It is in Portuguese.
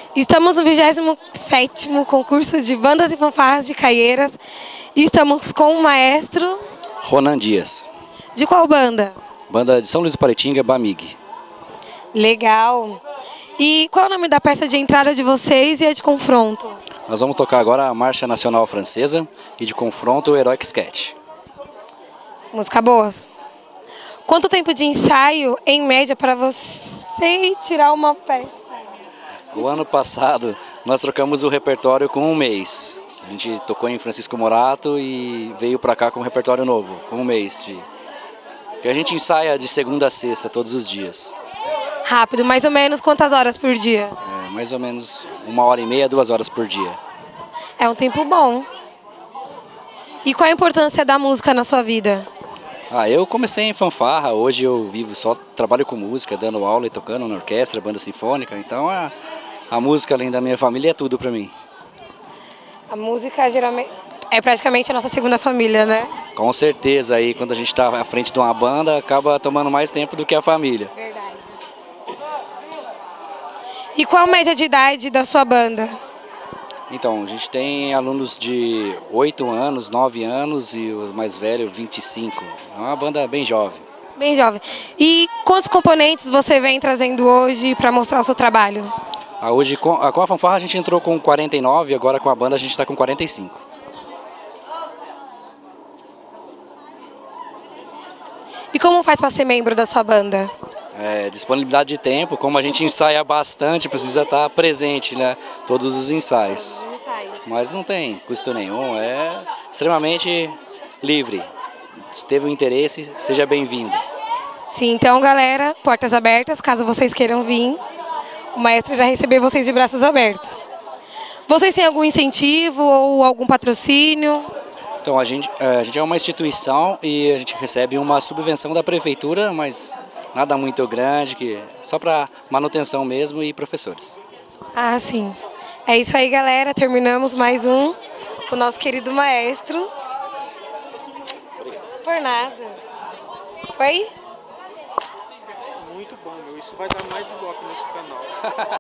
Estamos no 27º concurso de bandas e fanfarras de Caieiras e estamos com o maestro... Ronan Dias. De qual banda? Banda de São Luís do Paraitinga, Bamig. Legal. E qual é o nome da peça de entrada de vocês e a de confronto? Nós vamos tocar agora a Marcha Nacional Francesa e de confronto o Heroic Sketch. Música boa. Quanto tempo de ensaio, em média, para você tirar uma peça? O ano passado nós trocamos o repertório com um mês. A gente tocou em Francisco Morato e veio para cá com um repertório novo, com um mês. E a gente ensaia de segunda a sexta, todos os dias. Rápido, mais ou menos quantas horas por dia? Mais ou menos 1h30, 2 horas por dia. É um tempo bom. E qual a importância da música na sua vida? Eu comecei em fanfarra, hoje eu trabalho com música, dando aula e tocando na orquestra, banda sinfônica, então a música, além da minha família, é tudo para mim. A música geralmente é praticamente a nossa segunda família, né? Com certeza, aí quando a gente está à frente de uma banda, acaba tomando mais tempo do que a família. Verdade. E qual a média de idade da sua banda? Então, a gente tem alunos de 8 anos, 9 anos e os mais velhos, 25. É uma banda bem jovem. Bem jovem. E quantos componentes você vem trazendo hoje para mostrar o seu trabalho? Hoje, com a fanfarra a gente entrou com 49, agora com a banda a gente está com 45. E como faz para ser membro da sua banda? Disponibilidade de tempo, como a gente ensaia bastante, precisa estar presente, né? Todos os ensaios. Mas não tem custo nenhum, é extremamente livre. Se teve um interesse, seja bem-vindo. Sim, então galera, portas abertas, caso vocês queiram vir, o maestro irá receber vocês de braços abertos. Vocês têm algum incentivo ou algum patrocínio? Então, a gente é uma instituição e a gente recebe uma subvenção da prefeitura, mas nada muito grande, só para manutenção mesmo e professores. Ah, sim. É isso aí, galera. Terminamos mais um com o nosso querido maestro. Obrigado. Por nada. Foi? Muito bom, meu. Isso vai dar mais ibope nesse canal.